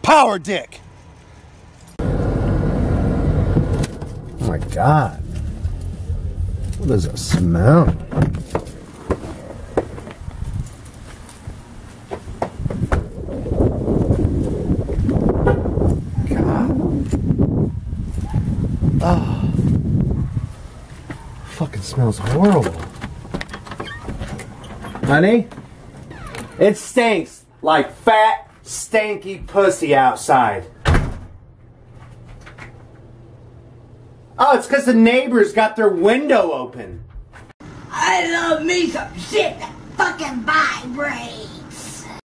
power dick. Oh my God. What is that smell? Oh, fucking smells horrible. Honey, it stinks like fat, stanky pussy outside. Oh, it's because the neighbors got their window open. I love me some shit that fucking vibrates.